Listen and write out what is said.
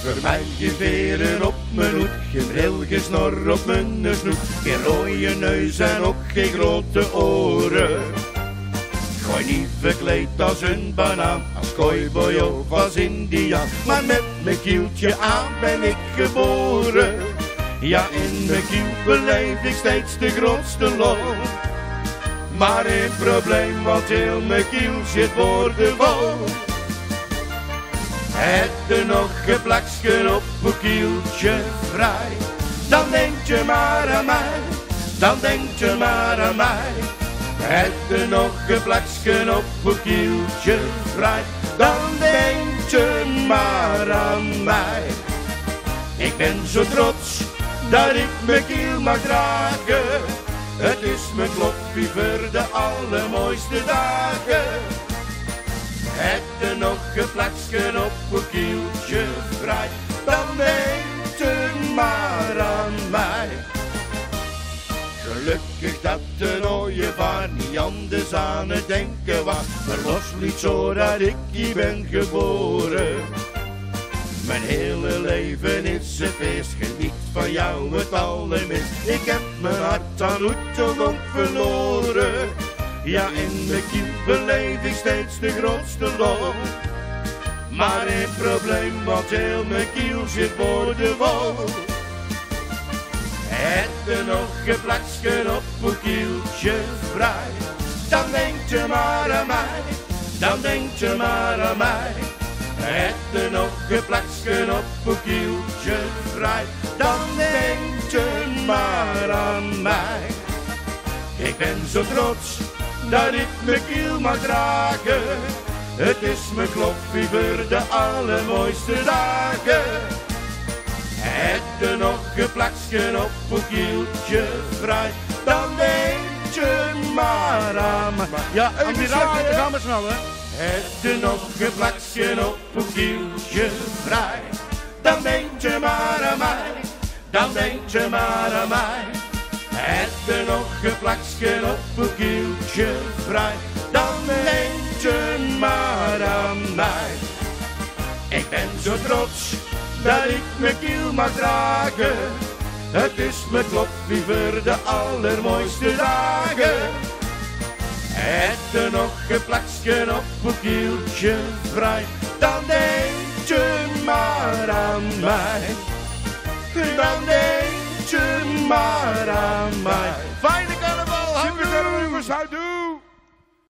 Voor mij geen veren op mijn hoed, geen bril, geen snor op mijn snoet, geen rode neus en ook geen grote oren. Gooi niet verkleed als een banaan, als cowboy of als indiaan, maar met mijn kieltje aan ben ik geboren. Ja, in mijn kiel beleef ik steeds de grootste lol. Maar een probleem, want heel mijn kiel zit boordevol. Heb je nog een plakje op een kieltje vrij, dan denk je maar aan mij, dan denk je maar aan mij. Heb je nog een plakje op een kieltje vrij, dan denk je maar aan mij. Ik ben zo trots dat ik mijn kiel mag dragen. Het is mijn kloffie voor de allermooiste dagen. Heb je nog een plakje op een kieltje vrij, dan denk je maar aan mij. Gelukkig dat de ooievaar niet anders aan het denken was. Verlos niet zo dat ik hier ben geboren. Mijn hele leven is een feest, geniet van jou het allerminst. Ik heb mijn hart aan Oeteldonk verloren. Ja, in mijn kiel beleef ik steeds de grootste lol. Maar een probleem, want heel mijn kiel zit boordevol. Heb je nog een plakje op een kieltje vrij, dan denk je maar aan mij, dan denk je maar aan mij. Heb je nog een plakje op een kieltje vrij, dan denk je maar aan mij. Ik ben zo trots dat ik mijn kiel mag dragen. Het is mijn kloffie voor de allermooiste dagen. Heb je nog een plakje op een kieltje vrij, dan denk je maar aan mij. Ja, even zwaaien. Gaan we snel, hè? Heb je nog een plakje op een kieltje vrij, dan denk je maar aan mij, dan denk je maar aan mij. Heb je nog een plakje op een kieltje vrij, dan denk je maar aan mij. Ik ben zo trots dat ik mijn kiel mag dragen. Het is mijn kloffie voor de allermooiste dagen. Heb je nog een plakje op een kieltje vrij, dan denk je maar aan mij. Dan denk je maar aan mij. Fijne carnaval, super carnaval, doei!